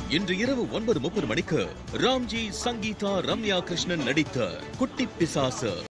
இன்று இரவு 9:30 மணிக்கு ராம்ஜி, சங்கீதா, ரம்யா கிருஷ்ணன் நடித்த குட்டி பிசாசு.